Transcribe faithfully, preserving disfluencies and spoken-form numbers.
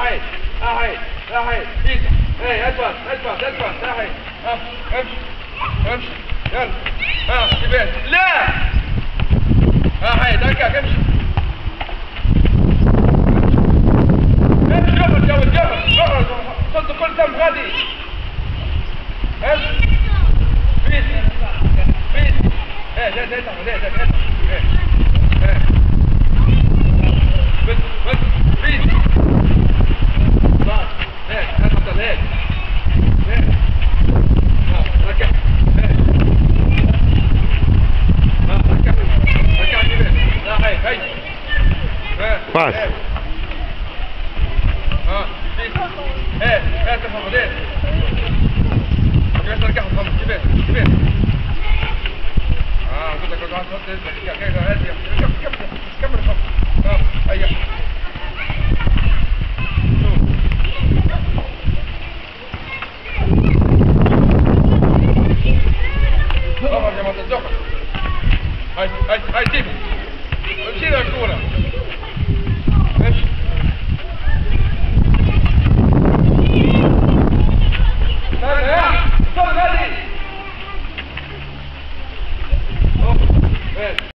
اهي اهي اهي ايدك ايه ادفع ادفع ادفع اهي امشي امشي يلا ها كبير لا اهي دقق امشي امشي جبل جبل جبل اقعد صد كل دم غادي امشي بيت بيت ايه ده ده ده ده ده ايه بس بس بيت بس هيك هتفضل هيك هيك ها ركع هيك ها ركع ركع كده لا هيك هيك بس ها بيت ايه ايه تفضل هيك بس ركع تفضل كده كده اه قلت لك قاعد تحط كده كده كمل كمل